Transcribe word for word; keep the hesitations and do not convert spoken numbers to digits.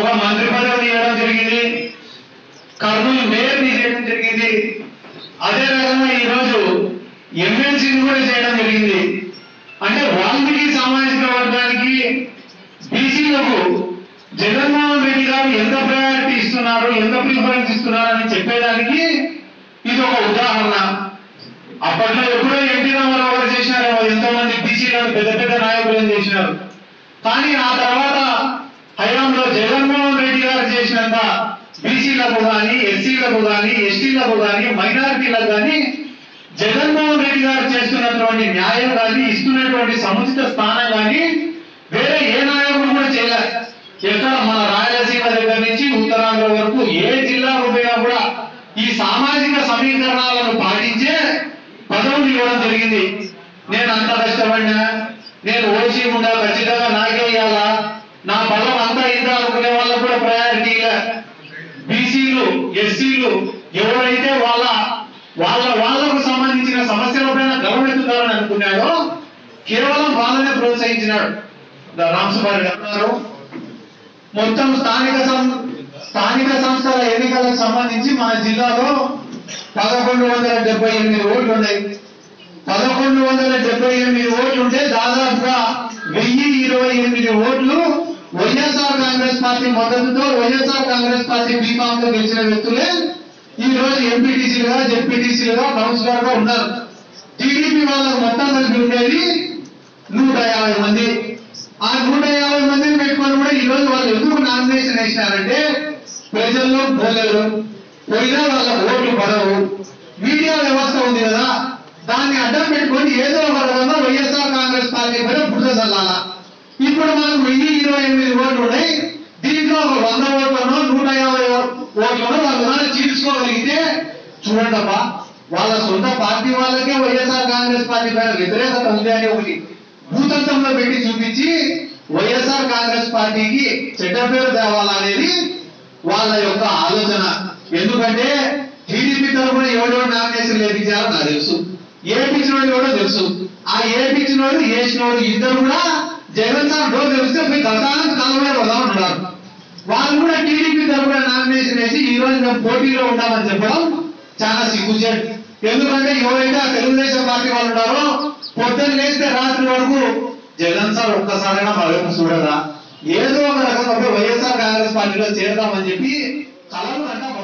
మంత్రి పదవి ఇవ్వడం జరిగింది, కర్నూలు మేయర్ చేయడం జరిగింది. అదే రకంగా ఈరోజు ఎమ్మెల్సీని కూడా చేయడం జరిగింది. అంటే వాల్మీకి సామాజిక వర్గానికి బీసీలకు జగన్మోహన్ రెడ్డి గారు ఎంత ప్రయారిటీ ఇస్తున్నారు, ఎంత ప్రిఫరెన్స్ ఇస్తున్నారు అని చెప్పేదానికి ఇది ఒక ఉదాహరణ. అప్పట్లో ఎప్పుడో ఎన్టీ రామారావు గారు చేసినారు, ఎంతో మంది బీసీలను పెద్ద పెద్ద నాయకులను చేసినారు. కానీ ఆ తర్వాత హయాంలో జగన్మోహన్ రెడ్డి గారు చేసినంత బీసీలకు కానీ, ఎస్సీలకు కానీ, ఎస్టీలకు కానీ, మైనారిటీలకు కానీ జగన్మోహన్ రెడ్డి గారు చేస్తున్నటువంటి న్యాయం కానీ, ఇస్తున్నటువంటి సముచిత స్థానం కానీ వేరే ఏ నాయకుడు కూడా చేయలేదు. ఎక్కడ మన రాయలసీమ దగ్గర నుంచి ఉత్తరాంధ్ర వరకు ఏ జిల్లాకు పోయినా కూడా ఈ సామాజిక సమీకరణాలను పాటించే పదవులు ఇవ్వడం జరిగింది. నేను అంత కష్టపడినా, నేను ఓసీ ఉండా, ఖచ్చితంగా నాకే ఇవ్వాలా, నా బలం అంతా ఇంత అనుకునే వాళ్ళకు కూడా ప్రయారిటీ. బీసీలు, ఎస్సీలు ఎవరైతే వాళ్ళ వాళ్ళ వాళ్ళకు సంబంధించిన సమస్యలపైన గౌరవెత్తుతారని అనుకున్నాడో కేవలం వాళ్ళనే ప్రోత్సహించినాడు రామసుబ్బారెడ్డి గారు. మొత్తం స్థానిక స్థానిక సంస్థల ఎన్నికలకు సంబంధించి మన జిల్లాలో పదకొండు వందల డెబ్బై ఎనిమిది ఓట్లు ఉన్నాయి. పదకొండు వందల డెబ్బై ఎనిమిది ఓట్లు ఉంటే దాదాపుగా వెయ్యి ఇరవై ఎనిమిది ఓట్లు వైఎస్ఆర్ కాంగ్రెస్ పార్టీ మద్దతుతో వైఎస్ఆర్ కాంగ్రెస్ పార్టీ బీఫామ్ లో గెలిచిన వ్యక్తులే ఈ రోజు ఎంపీటీసీలుగా, జెడ్పీటీసీలుగా, కౌన్సిలర్ గా ఉన్నారు. టీడీపీ వాళ్ళకు మొత్తం కలిపి ఉండేది నూట యాభై మంది. ఆ నూట యాభై మందిని పెట్టుకొని కూడా ఈ రోజు వాళ్ళు ఎందుకు నామినేషన్ వేసినారంటే ప్రజల్లో పోలేరు, పోయినా వాళ్ళ ఓట్లు పడవు. మీడియా వ్యవస్థ ఉంది కదా, దాన్ని అడ్డం పెట్టుకొని ఏదో ఒక రకంగా వైఎస్ఆర్ కాంగ్రెస్ పార్టీ పైన బురద చల్లాల. ఇప్పుడు మనకు వెయ్యి ఇరవై ఎనిమిది ఓట్లు ఉన్నాయి. దీంట్లో ఒక వంద ఓట్లను, నూట యాభై ఓట్లను వాళ్ళు చీల్చుకోగలిగితే చూడండి అబ్బా, వాళ్ళ సొంత పార్టీ వాళ్ళకే వైఎస్ఆర్ కాంగ్రెస్ పార్టీ పైన వ్యతిరేకత ఉంది అని ఒకటి భూతంత్రంలో పెట్టి చూపించి వైఎస్ఆర్ కాంగ్రెస్ పార్టీకి చెడ్డ పేరు తేవాలనేది వాళ్ళ యొక్క ఆలోచన. ఎందుకంటే టీడీపీ తరఫున ఎవడో నామినేషన్ లేపించారో నాకు తెలుసు, ఏపించినోడు ఎవడో తెలుసు. ఆ ఏపించినోడు వేసినోడు ఇద్దరు కూడా జగన్ సార్ డోర్ తెలిస్తే పోయి గతానికి కాలంలో వదామన్నారు. వాళ్ళు కూడా టీడీపీ తరఫున నామినేషన్ వేసి ఈ రోజు మేము పోటీలో ఉంటామని చెప్పడం చాలా సిగ్గుచేటు. ఎందుకంటే ఎవరైతే ఆ తెలుగుదేశం పార్టీ వాళ్ళు ఉన్నారో పొద్దున్న లేస్తే రాత్రి వరకు జగన్ సార్ ఒక్కసారైనా మా వైపు చూడదా, ఏదో ఒక రకంగా వైఎస్ఆర్ కాంగ్రెస్ పార్టీలో చేరదామని చెప్పి కలలు అంట